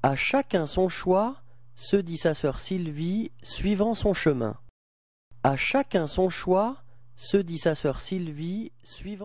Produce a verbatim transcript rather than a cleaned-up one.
À chacun son choix, se dit sa sœur Sylvie, suivant son chemin. À chacun son choix, se dit sa sœur Sylvie, suivant